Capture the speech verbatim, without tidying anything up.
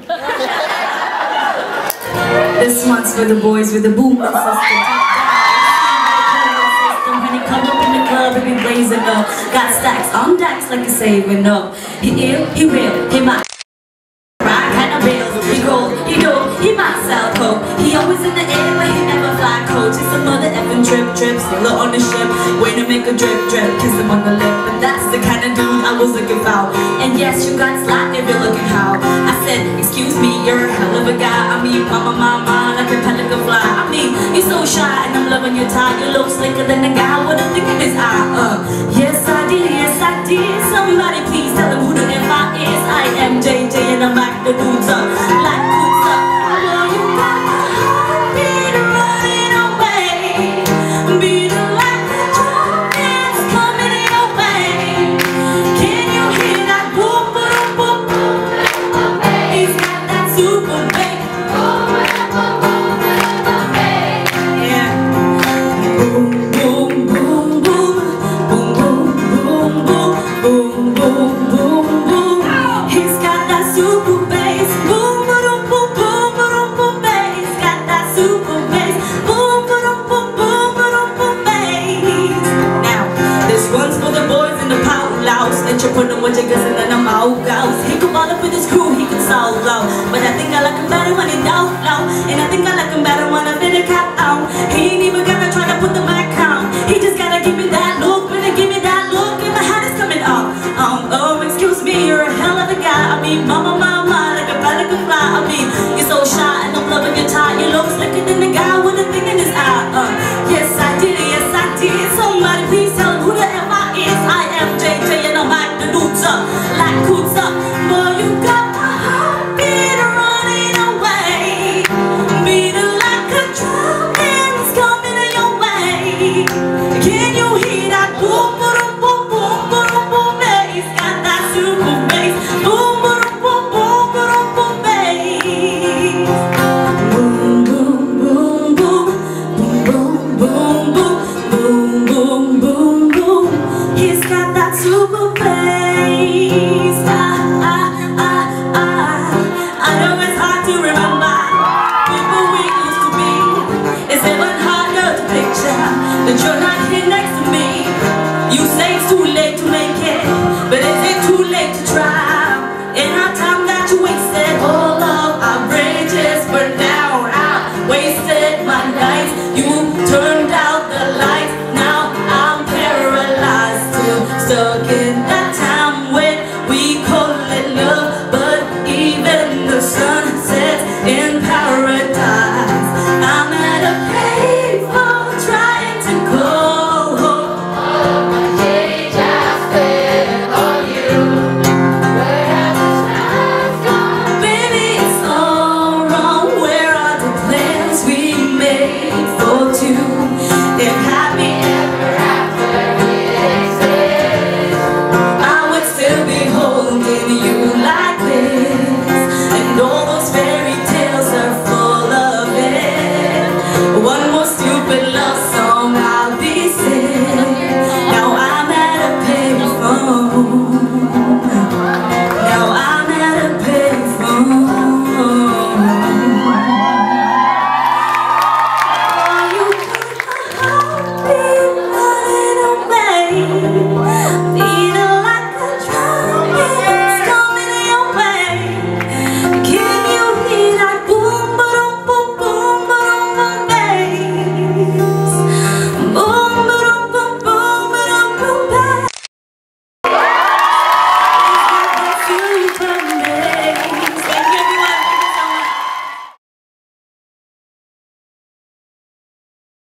This one's for the boys with the boom system. When he come up in the club, he be blazing up. Got stacks on decks like he's saving up. He ill, he will, he might ride kind of bills. He cold, he dope, he might sell coke. He always in the air, but he never fly coach. It's another effing trip, trip, sailor on the ship. Way to make a drip, drip, kiss him on the lip. But that's the kind of dude I was looking for. And yes, you got slack if you're looking how. I said, excuse me, you're a hell of a guy. I mean, mama, mama, like a pelican fly. I mean, you're so shy and I'm loving your tie. You look slicker than the guy with a thing in his eye. Uh, yes, I did, yes, I did. Somebody please tell him who the F I is. I am J J and I'm back the dudes up. Like boots up. Well, you got my heartbeat running away. Beating like the drum is coming your way. Can you hear that boom, boom, boom, boom? He's got that super bass. Yeah. Boom, boom, boom, boom. Boom, boom, boom, boom. Boom, boom, boom, boom. He's got that super bass. Boom, boom, boom, boom, boom, boom, bass. He's got that super bass. Boom, boom, boom, boom, boom, boom, bass. Now, this one's for the boys in the power louse. Entrepreneur with your guts and then I'm out goes. He could ball up with his crew, he could solo. But I think I like him better when he don't flow. And I think I like him better when I fit a cap on. He ain't even gonna try to put the back on. He just gotta give me that look, better give me that look. And my hat is coming off. Um, oh, excuse me, you're a hell of a guy. I mean, mama, mama, like a pelican fly. I mean,